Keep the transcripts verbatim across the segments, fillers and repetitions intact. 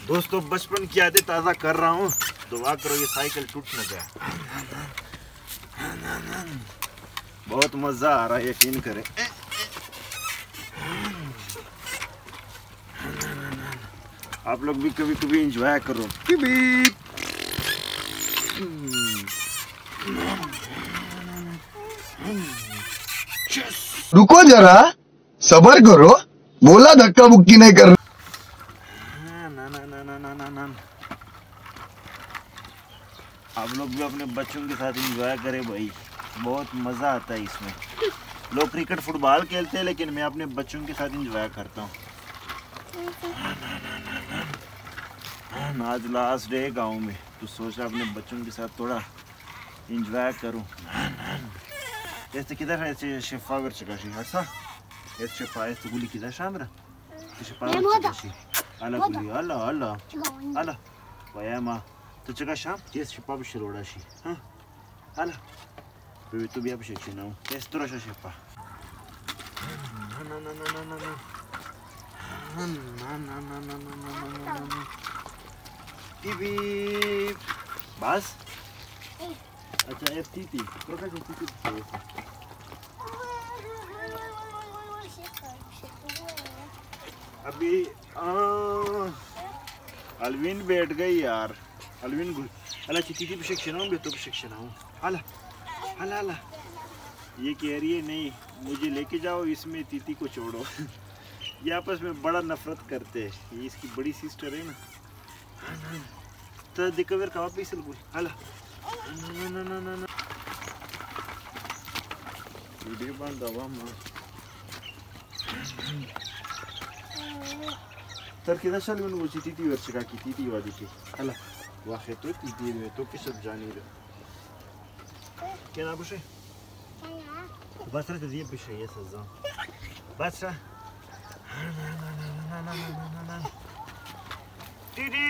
दोस्तों बचपन की यादें ताज़ा कर रहा हूँ, दुआ करो ये साइकिल टूट न जाए। बहुत मज़ा आ रहा है, यकीन करें। आप लोग भी कभी कभी एंजॉय करो। रुको जरा, सबर करो, बोला धक्का मुक्की नहीं कर। ना ना ना ना ना ना ना आप लोग भी अपने बच्चों के साथ एंजॉय करें भाई, बहुत मज़ा आता है इसमें। लोग क्रिकेट फुटबॉल खेलते हैं, लेकिन मैं अपने बच्चों के साथ एंजॉय करता हूँ। आज लास्ट डे गाँव में, तो सोचा अपने बच्चों के साथ थोड़ा एंजॉय करूँ। ऐसे किधर है ऐसे शेफा वर चकाशी हसा ऐसे शेफा ऐसे गुली किधर शामरा शेफा वर चकाशी आला गुली आला आला आला वया माँ तो चका शाम ऐसे शेफा भी शरोड़ा शी हाँ आला तो तो भी अब शेची ना हूँ ऐसे तो रशा शेफा ना ना ना ना ना ना ना ना ना ना ना ना ना ना टीवी बस अच्छा एफ टी टी तो क्या टी टी अभी अलविन बैठ गई यार। अलविन गुल अला टी टी पे सेक्शन हूँ तो पे सेक्शन हूँ अला अला अला ये कह रही है नहीं मुझे लेके जाओ, इसमें तीती को छोड़ो। ये आपस में बड़ा नफरत करते हैं। ये इसकी बड़ी सिस्टर है ना, तो दिक्कत का वापस गुल अला ना ना ना ना ना वीडियो बंद दवा मां तर किधर चल मैंने वो चीटी थी वर्ष का की थी वादी की अला वाह तो तीती में तो किस सब जानी रहे क्या ना बुशे बस रहे ये बुशे ये सजा बस रहा ना ना ना ना ना ना ना ना तीती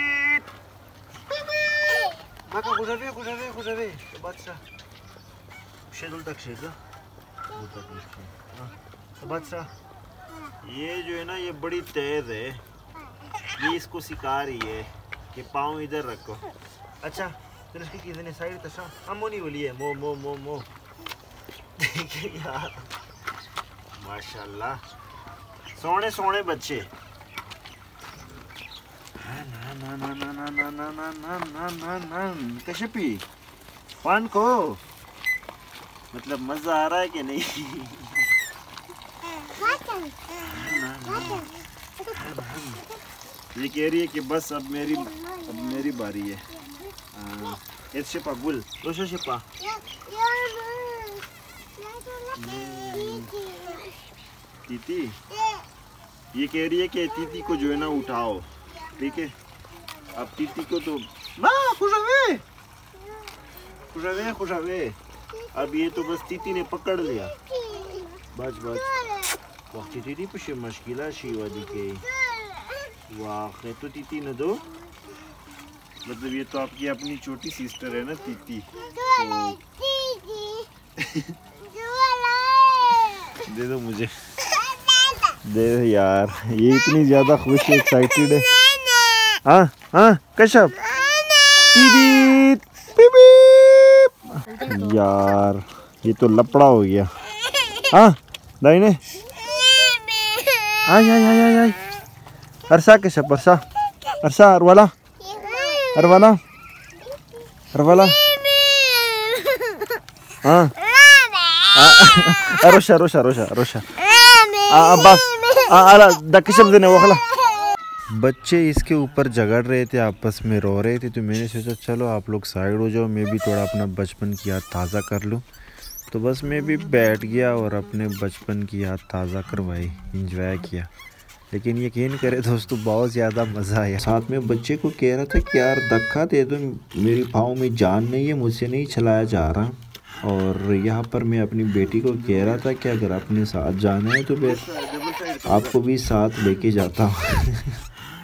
Maka kuzabe kuzabe kuzabe batsa schedule तक शेगा batsa ये जो है ना ये बड़ी तेज है, ये इसको सिखा रही है कि पाँव इधर रखो। अच्छा फिर इसकी कितने साइड तशा अम्मो नहीं बोली है मो मो मो मो देखिए यार माशाल्लाह सोने सोने बच्चे। ना ना ना ना ना ना ना ना ना ना ना ना कैसे पी पान को मतलब मजा आ रहा है कि नहीं? ये कह रही है कि बस अब मेरी अब मेरी बारी है। ऐसे शिपा गुल रोशा शिपा तीती ये कह रही है कि तीती को जो है ना उठाओ, ठीक है। अब तीती को तो माँ खुशावे खुशावे खुशावे अब ये तो बस तीती ने पकड़ लिया बस बस वाह तीती पे मुश्किल शिवाजी के वाह तो तीती न दो मतलब ये तो आपकी अपनी छोटी सिस्टर है ना तीती तो दे दो मुझे दे दो यार, ये इतनी ज्यादा खुश है एक्साइटेड है। हाँ हाँ कश्यप यार ये तो लपड़ा हो गया। हाँ दाइने आई आई आई आई आई अरसा कश्यप अरसा अरसा अरवाला अरवाला अरवाला हाँ रोशा रोशा रोशा रोशा बस आला दकिशब देने वो खला। बच्चे इसके ऊपर झगड़ रहे थे, आपस में रो रहे थे, तो मैंने सोचा चलो आप लोग साइड हो जाओ, मैं भी थोड़ा अपना बचपन की याद ताज़ा कर लूँ। तो बस मैं भी बैठ गया और अपने बचपन की याद ताज़ा करवाई, इंजॉय किया। लेकिन यकीन करें दोस्तों बहुत ज़्यादा मज़ा आया। साथ में बच्चे को कह रहा था कि यार धक्का दे दो, मेरे पाँव में जान नहीं है, मुझसे नहीं चलाया जा रहा। और यहाँ पर मैं अपनी बेटी को कह रहा था कि अगर अपने साथ जाना है तो फिर आपको भी साथ लेके जाता हूँ।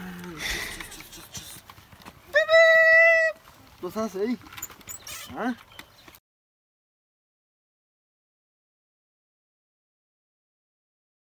तो सही हाँ